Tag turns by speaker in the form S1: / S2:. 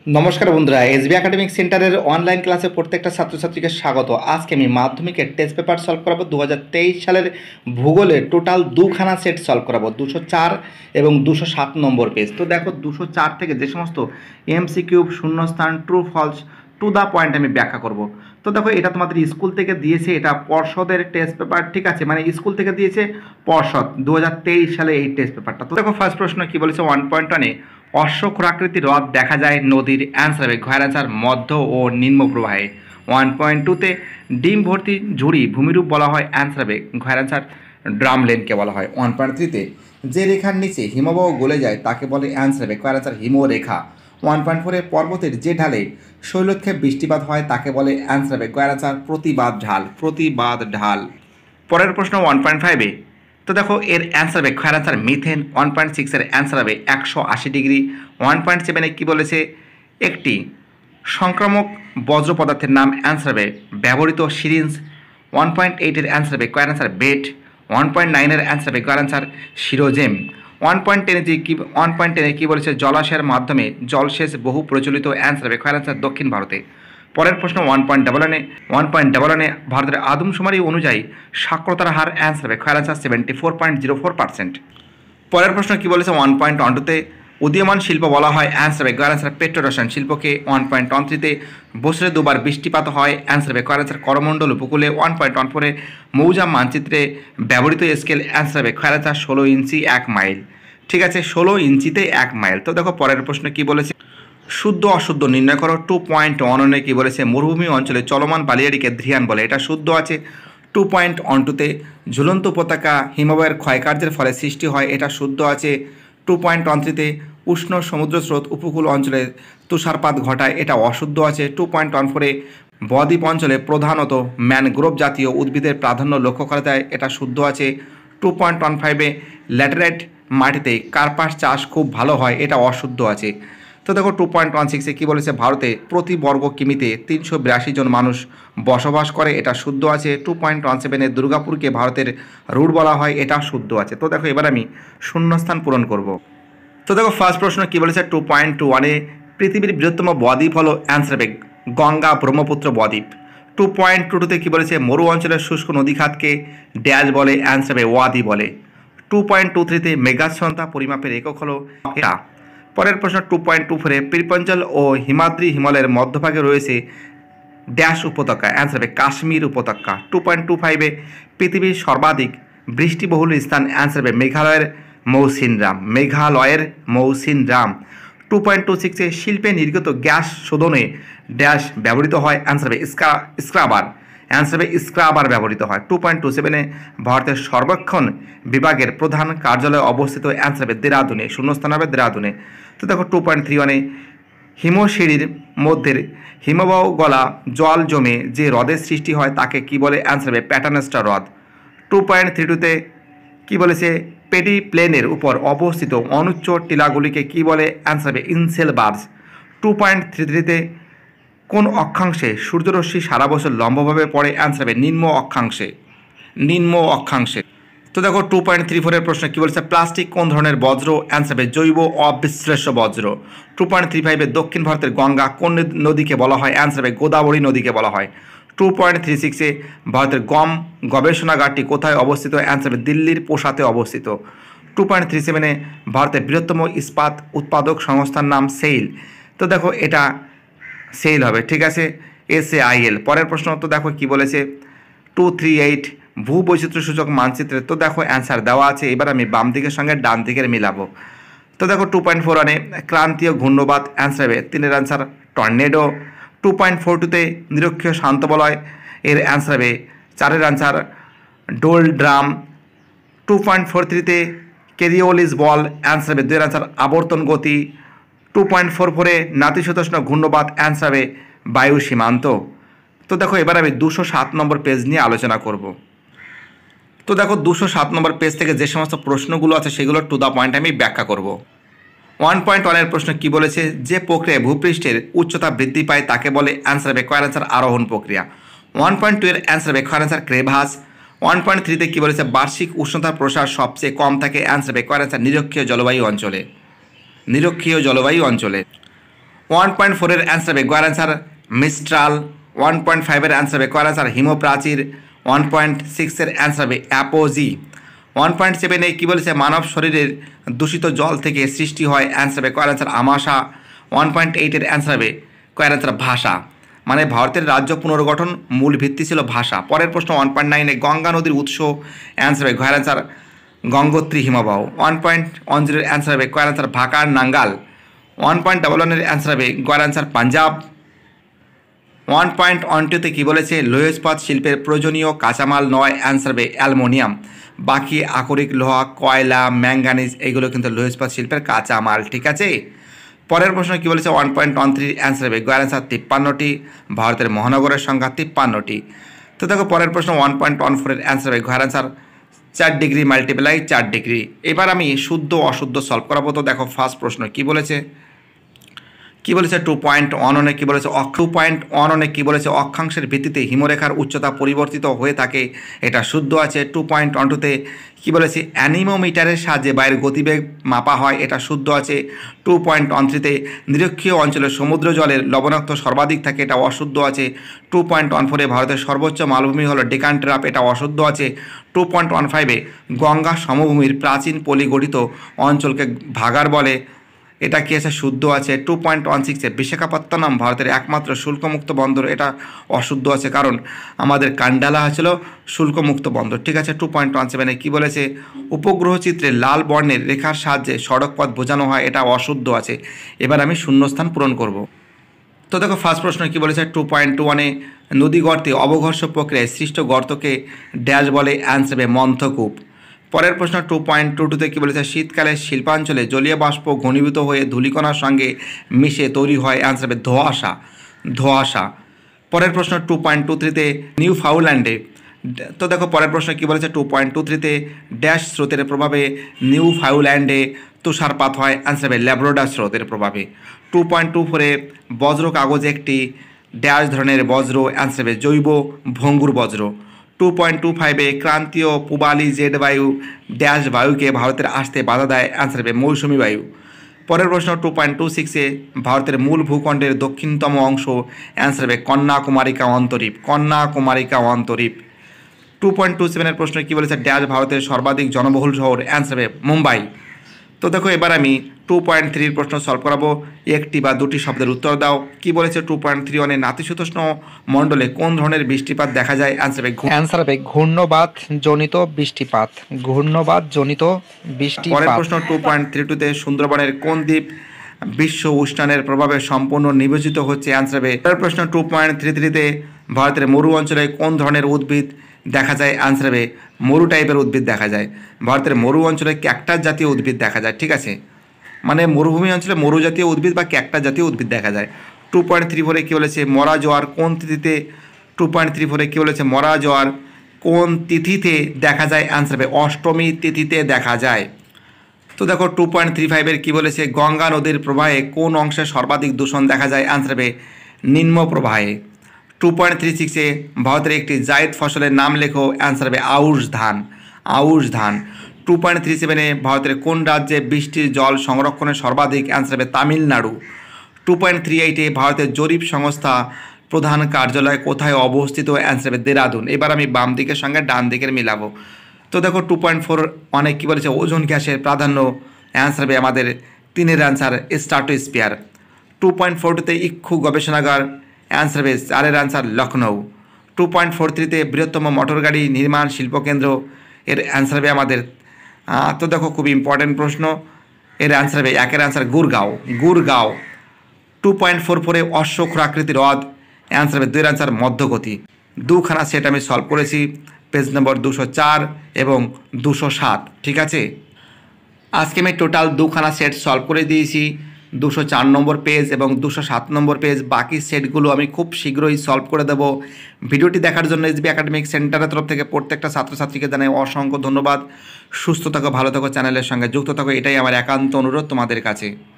S1: নমস্কার বন্ধুরা, SB academic সেন্টারের অনলাইন ক্লাসে প্রত্যেকটা ছাত্রছাত্রীকে স্বাগত। আজকে আমি মাধ্যমিকের টেস্ট পেপার সলভ করাবো 2023 সালের ভূগোলের টোটাল দুখানা সেট সলভ করাবো, 204 এবং 207 নম্বর পেজ। তো দেখো 204 থেকে যে সমস্ত এমসিকিউ, শূন্যস্থান, true false, to the point আমি ব্যাখ্যা করব। তো দেখো এটা তোমাদের স্কুল থেকে দিয়েছে, এটা পর্ষদের টেস্ট পেপার, ঠিক আছে, মানে স্কুল থেকে দিয়েছে পর্ষদ 2023 সালে এই টেস্ট পেপারটা। তো দেখো ফার্স্ট প্রশ্ন কি বলেছে, 1.1-এ অশ্বক্ষুরাকৃতি হ্রদ দেখা যায় নদীর, অ্যান্সার হবে ঘয়ের অ্যান্সার মধ্য ও নিম্ন প্রবাহে। 1.2-তে ডিম ভর্তি ঝুড়ি ভূমিরূপ বলা হয়, অ্যান্সার হবে ঘয়ের অ্যান্সার ড্রামলেনকে বলা হয়। 1.3-তে যে রেখার নিচে হিমবাহ গলে যায় তাকে বলে, অ্যান্সার হবে ঘয়ের অ্যান্সার হিমরেখা। 1.4-এ পর্বতের যে ঢালে শৈলক্ষেপ বৃষ্টিপাত হয় তাকে বলে, অ্যান্সার হবে ঘয়ের অ্যান্সার প্রতিবাদ ঢাল, প্রতিবাদ ঢাল। পরের প্রশ্ন 1.5-এ, তো দেখো এর অ্যান্সার হবে খয়ের অ্যান্সার মিথেন। 1.6-এর অ্যান্সার হবে 180 ডিগ্রি। 1.7-এ কী বলেছে, একটি সংক্রামক বজ্র পদার্থের নাম, অ্যান্সার হবে ব্যবহৃত সিরিঞ্জ। 1.8-এর অ্যান্সার হবে কয়ের অ্যান্সার বেট। 1.9-এর অ্যান্সার হবে কয়ের অ্যান্সার শিরোজেম। 1.10-এ কী বলেছে, জলাশয়ের মাধ্যমে জলসেচ বহু প্রচলিত, অ্যান্সার হবে কয়ের অ্যান্সার দক্ষিণ ভারতে। পরের প্রশ্ন 1.11-এ ভারতের আদমশুমারি অনুযায়ী সাক্ষরতার হার, অ্যান্সার হবে খয়ের অ্যান্সার 74.04%। পরের প্রশ্ন কি বলেছে, 1.12-তে উদীয়মান শিল্প বলা হয়, অ্যান্সার হবে খয়ের অ্যান্সার পেট্রোরসায়ন শিল্পকে। 1.13-তে বছরে দুবার বৃষ্টিপাত হয়, অ্যান্সার হবে খয়ের অ্যান্সার করমণ্ডল উপকূলে। 1.14-এ মৌজাম মানচিত্রে ব্যবহৃত স্কেল, অ্যান্সার হবে খয়ের অ্যান্সার 16 ইঞ্চি 1 মাইল। ঠিক আছে, 16 ইঞ্চিতে 1 মাইল। তো দেখো পরের প্রশ্ন কি বলেছে, শুদ্ধ অশুদ্ধ নির্ণয় করো। 2.11-এ কী বলেছে, মরুভূমি অঞ্চলে চলমান বালিয়াড়িকে ধ্রিয়ান বলে, এটা শুদ্ধ আছে। 2.12-তে ঝুলন্ত পতাকা হিমবাহের ক্ষয়কার্যের ফলে সৃষ্টি হয়, এটা শুদ্ধ আছে। 2.13-তে উষ্ণ সমুদ্র স্রোত উপকূল অঞ্চলে তুষারপাত ঘটায়, এটা অশুদ্ধ আছে। 2.14-এ বদ্বীপ অঞ্চলে প্রধানত ম্যানগ্রোভ জাতীয় উদ্ভিদের প্রাধান্য লক্ষ্য করা যায়, এটা শুদ্ধ আছে। 2.15-এ ল্যাটেরাইট মাটিতে কার্পাস চাষ খুব ভালো হয়, এটা অশুদ্ধ আছে। তো দেখো 2.16-এ কী বলেছে, ভারতে প্রতি বর্গ কিমিতে 382 জন মানুষ বসবাস করে, এটা শুদ্ধ আছে। 2.17-এ দুর্গাপুরকে ভারতের রুট বলা হয়, এটা শুদ্ধ আছে। তো দেখো এবার আমি শূন্যস্থান পূরণ করব। তো দেখো ফার্স্ট প্রশ্ন কী বলেছে, 2.21-এ পৃথিবীর বৃহত্তম বদ্বীপ হলো, অ্যান্সার হবে গঙ্গা ব্রহ্মপুত্র বদ্বীপ। 2.22-তে কী বলেছে, মরু অঞ্চলের শুষ্ক নদীখাতকে ড্যাশ বলে, অ্যান্সার হবে ওয়াদি বলে। 2.23-তে মেঘাচ্ছন্নতা পরিমাপের একক হলো এটা। পরের প্রশ্ন 2.24-এ পীরপঞ্জল ও হিমাদ্রি হিমালয়ের মধ্যভাগে রয়েছে ড্যাশ উপত্যকা, অ্যান্সার হবে কাশ্মীর উপত্যকা। 2.25-এ পৃথিবীর সর্বাধিক বৃষ্টিবহুল স্থান, অ্যান্সার হবে মেঘালয়ের মৌসিনরাম। 2.26-এ শিল্পে নির্গত গ্যাস শোধনে ড্যাশ ব্যবহৃত হয়, অ্যান্সার হবে স্ক্রাবার, অ্যান্সার হবে স্ক্রাবার ব্যবহৃত হয়। 2.27-এ ভারতের সর্বেক্ষণ বিভাগের প্রধান কার্যালয় অবস্থিত, অ্যান্সার হবে দেরাদুনে, শূন্যস্থান হবে দেরাদুনে। তো দেখো 2.31-এ হিমশিড়ির মধ্যে হিমবাহ গলা জল জমে যে হ্রদের সৃষ্টি হয় তাকে কি বলে, অ্যান্সার হবে প্যাটার্নস্টার হ্রদ। 2.32-তে কী বলেছে, পেডি প্লেনের উপর অবস্থিত অনুচ্চ টিলাগুলিকে কী বলে, অ্যান্সার হবে ইনসেলবার্স। 2.33-তে কোন অক্ষাংশে সূর্যরশ্মি সারা বছর লম্বভাবে পড়ে, অ্যান্সার হবে নিম্ন অক্ষাংশে, নিম্ন অক্ষাংশে। তো দেখো 2.34-এর প্রশ্ন কী বলেছে, প্লাস্টিক কোন ধরনের বজ্র, অ্যান্সার হবে জৈব অবিশ্লেষ্য বজ্র। 2.35-এ দক্ষিণ ভারতের গঙ্গা কোন নদীকে বলা হয়, অ্যান্সার হবে গোদাবরী নদীকে বলা হয়। 2.36-এ ভারতের গম গবেষণাগারটি কোথায় অবস্থিত, অ্যান্সার হবে দিল্লির পোশাতে অবস্থিত। 2.37-এ ভারতের বৃহত্তম ইস্পাত উৎপাদক সংস্থার নাম সেইল। তো দেখো এটা সেইল হবে, ঠিক আছে, SAIL। পরের প্রশ্ন তো দেখো কি বলেছে, 238 ভূবৈচিত্র্য সূচক মানচিত্রে, তো দেখো অ্যান্সার দেওয়া আছে, এবার আমি বাম দিকের সঙ্গে ডান দিকের মিলাবো। তো দেখো 2.41-এ ক্রান্তীয় ঘূর্ণবাদ, অ্যান্সার হবে 3-এর অ্যান্সার টর্নেডো। 2.42-তে নিরক্ষীয় শান্ত বলয়, এর অ্যান্সার হবে 4-এর অ্যান্সার ডোলড্রাম। 2.43-তে কেরিওলিস বল, অ্যান্সার হবে 2-এর অ্যান্সার আবর্তন গতি। 2.44-এ নাতিশীতোষ্ণ ঘূর্ণবাদ, অ্যান্সার হবে বায়ু সীমান্ত। তো দেখো এবার আমি 207 নম্বর পেজ নিয়ে আলোচনা করব। তো দেখো 207 নম্বর পেজ থেকে যে সমস্ত প্রশ্নগুলো আছে সেগুলো টু দ্য পয়েন্ট আমি ব্যাখ্যা করব। 1.1-এর প্রশ্ন কি বলেছে, যে প্রক্রিয়ায় ভূপৃষ্ঠের উচ্চতা বৃদ্ধি পায় তাকে বলে, অ্যান্সার হবে কয়ের অ্যান্সার আরোহণ প্রক্রিয়া। 1.2-এর অ্যান্সার হবে কয়ের অ্যান্সার ক্রেভাস। 1.3-তে কী বলেছে, বার্ষিক উষ্ণতার প্রসার সবচেয়ে কম থাকে, অ্যান্সার হবে কয়ের অ্যান্সার নিরক্ষীয় জলবায়ু অঞ্চলে, নিরক্ষীয় জলবায়ু অঞ্চলে। 1.4 এর অ্যান্সার হবে গয়ের অ্যান্সার মিস্ট্রাল। 1.5 এর অ্যান্সার হবে গয়ের অ্যান্সার হিমপ্রাচীর। 1.6 এর অ্যান্সার হবে অ্যাপোজি। 1.7 এ কী বলেছে মানব শরীরের দূষিত জল থেকে সৃষ্টি হয়, অ্যান্সার হবে গয়ের অ্যান্সার আমাশা। 1.8 এর অ্যান্সার হবে গয়ের অ্যান্সার ভাষা। মানে ভারতের রাজ্য পুনর্গঠন মূল ভিত্তি ছিল ভাষা। পরের প্রশ্ন 1.9 এ গঙ্গা নদীর উৎস, অ্যান্সার হবে গয়ের অ্যান্সার গঙ্গোত্রী হিমবাহ। 1.10 এর অ্যান্সার হবে গয়ের অ্যান্সার ভাকার নাঙ্গাল। 1.11 এর অ্যান্সার হবে গয়ের অ্যান্সার পাঞ্জাব। 1.12 কী বলেছে লৌহ ইস্পাত শিল্পের প্রয়োজনীয় কাঁচামাল নয়, অ্যান্সার হবে অ্যালমোনিয়াম। বাকি আকরিক লোহা, কয়লা, ম্যাঙ্গানিজ এগুলো কিন্তু লৌহ ইস্পাত শিল্পের কাঁচামাল, ঠিক আছে। পরের প্রশ্ন কী বলেছে 1.13 অ্যান্সার হবে গয়ের অ্যান্সার 53টি। ভারতের মহানগরের সংখ্যা 53টি। তো দেখো পরের প্রশ্ন 1.14 এর অ্যান্সার হবে গয়ের অ্যান্সার 4 ডিগ্রি মাল্টিপ্লাই 4 ডিগ্রি। এবার আমি শুদ্ধ অশুদ্ধ সলভ করাবো। তো দেখো ফার্স্ট প্রশ্ন কী বলেছে 2.11 কী বলেছে 2.11 কী বলেছে অক্ষাংশের ভিত্তিতে হিমরেখার উচ্চতা পরিবর্তিত হয়ে থাকে, এটা শুদ্ধ আছে। 2.12তে কী বলেছে অ্যানিমোমিটারের সাহায্যে বায়ুর গতিবেগ মাপা হয়, এটা শুদ্ধ আছে। 2.13তে নিরক্ষীয় অঞ্চলে সমুদ্র জলের লবণাক্ত সর্বাধিক থাকে, এটা অশুদ্ধ আছে। 2.14এ ভারতের সর্বোচ্চ মালভূমি হলো ডেকান ট্রাপ, এটা অশুদ্ধ আছে। 2.15এ গঙ্গা সমভূমির প্রাচীন পলি গঠিত অঞ্চলকে ভাগাড় বলে, এটা কি আছে শুদ্ধ আছে। 2.16এ বিশাখাপত্তনম ভারতের একমাত্র শুল্কমুক্ত বন্দর, এটা অশুদ্ধ আছে কারণ আমাদের কান্ডালা ছিল শুল্কমুক্ত বন্দর, ঠিক আছে। 2.17এ কী বলেছে উপগ্রহ চিত্রে লাল বর্ণের রেখার সাহায্যে সড়ক পথ বোঝানো হয়, এটা অশুদ্ধ আছে। এবার আমি শূন্যস্থান পূরণ করব। তো দেখো ফার্স্ট প্রশ্ন কী বলেছে 2.21এ নদী গর্তে অবঘর্ষ প্রক্রিয়ায় সৃষ্ট গর্তকে ড্যাশ বলে, অ্যান্সার হবে মন্থকূপ। পরের প্রশ্ন 2.22তে কী বলেছে শীতকালে শিল্পাঞ্চলে জলীয় বাষ্প ঘনীভূত হয়ে ধূলিকণার সঙ্গে মিশে তৈরি হয়, অ্যান্সার হবে ধোঁয়াশা। ধোঁয়াশা। পরের প্রশ্ন 2.23তে নিউ ফাউল্যান্ডে, তো দেখো পরের প্রশ্ন কী বলেছে 2.23তে ড্যাশ স্রোতের প্রভাবে নিউ ফাউল্যান্ডে তুষারপাত হয়, অ্যান্সার হবে ল্যাব্রাডর স্রোতের প্রভাবে। 2.24এ বজ্র কাগজ একটি ড্যাশ ধরনের বজ্র, অ্যান্সার হবে জৈব ভঙ্গুর বজ্র। 2.25এ ক্রান্তীয় পূবালি জেড বায়ু ড্যাশ বায়ুকে ভারতের আসতে বাধা দেয়, অ্যান্সার হবে মৌসুমি বায়ু। পরের প্রশ্ন 2.26এ ভারতের মূল ভূখণ্ডের দক্ষিণতম অংশ, অ্যান্সার হবে কন্যাকুমারিকা অন্তরীপ। কন্যাকুমারিকা অন্তরীপ। 2.27এর প্রশ্ন কী বলেছে ড্যাশ ভারতের সর্বাধিক জনবহুল শহর, অ্যান্সার হবে মুম্বাই। তো দেখো এবার আমি 2.3 প্রশ্ন সলভ করাবো, একটি বা দুটি শব্দের উত্তর দাও। কি বলেছে 2.31-এ নাতিশীতোষ্ণ মণ্ডলে কোন ধরনের বৃষ্টিপাত দেখা যায়,
S2: অ্যান্সার হবে ঘূর্ণবাত জনিত বৃষ্টিপাত। ঘূর্ণবাত জনিত বৃষ্টিপাত।
S1: পরের প্রশ্ন 2.32-তে সুন্দরবনের কোন দ্বীপ বিশ্ব উষ্ণায়নের প্রভাবে সম্পূর্ণ নিবেচিত হচ্ছে, অ্যান্সার হবে। পরের প্রশ্ন 2.33-তে ভারতের মরু অঞ্চলে কোন ধরনের উদ্ভিদ দেখা যায়, অ্যান্সার হবে মরু টাইপের উদ্ভিদ দেখা যায়। ভারতের মরু অঞ্চলে ক্যাকটাস জাতীয় উদ্ভিদ দেখা যায়, ঠিক আছে। মানে মরুভূমি অঞ্চলে মরু জাতীয় উদ্ভিদ বা ক্যাকটাস জাতীয় উদ্ভিদ দেখা যায়। 2.34-এ কী বলেছে মরা জোয়ার কোন তিথিতে, 2.34-এ কী বলেছে মরা জোয়ার কোন তিথিতে দেখা যায়, অ্যান্সার হবে অষ্টমী তিথিতে দেখা যায়। তো দেখো 2.35-এর কী বলেছে গঙ্গা নদীর প্রবাহে কোন অংশে সর্বাধিক দূষণ দেখা যায়, অ্যান্সার হবে নিম্ন প্রবাহে। 2.36-এ ভারতের একটি জায়দ ফসলের নাম লেখো, অ্যান্সার হবে আউশ ধান। আউশ ধান। 2.37-এ ভারতের কোন রাজ্যে বৃষ্টির জল সংরক্ষণের সর্বাধিক, অ্যান্সার হবে তামিলনাড়ু। 2.38-এ ভারতের জরিপ সংস্থা প্রধান কার্যালয় কোথায় অবস্থিত, অ্যান্সার হবে দেরাদুন। এবার আমি বাম দিকের সঙ্গে ডান দিকের মিলাবো। তো দেখো 2.4 অনেক কী বলেছে ওজোন গ্যাসের প্রাধান্য, অ্যান্সার হবে আমাদের 3-এর অ্যান্সার স্ট্রাটোস্ফিয়ার। 2.42-তে ইক্ষু গবেষণাগার, অ্যান্সার হবে 4-এর অ্যান্সার লখনৌ। 2.43-তে বৃহত্তম মোটর গাড়ি নির্মাণ শিল্পকেন্দ্র, এর অ্যান্সার হবে আমাদের, তো দেখো খুব ইম্পর্টেন্ট প্রশ্ন, এর অ্যান্সার হবে 1-এর অ্যান্সার গুরগাঁও। গুরগাঁও। 2.44-এ অশ্বক্ষুরাকৃতি হ্রদ, অ্যান্সার হবে 2-এর অ্যান্সার মধ্যগতি। দুখানা সেট আমি সলভ করেছি, পেজ নম্বর 204 এবং 207, ঠিক আছে। আজকে আমি টোটাল দুখানা সেট সলভ করে দিয়েছি, 204 নম্বর পেজ এবং 207 নম্বর পেজ। বাকি সেটগুলো আমি খুব শীঘ্রই সলভ করে দেবো। ভিডিওটি দেখার জন্য এসবি একাডেমিক সেন্টারের তরফ থেকে প্রত্যেকটা ছাত্রছাত্রীকে জানাই অসংখ্য ধন্যবাদ। সুস্থ থাকো, ভালো থাকো, চ্যানেলের সঙ্গে যুক্ত থাকো, এটাই আমার একান্ত অনুরোধ তোমাদের কাছে।